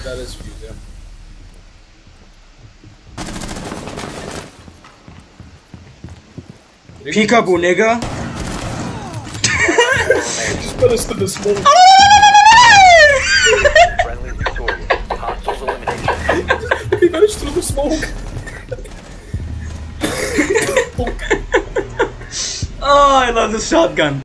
That is fuse, yeah. Peekaboo, nigga. Just put us to the smoke. Friendly victorious. Hostiles eliminated. He managed through the smoke. Oh, I love this shotgun.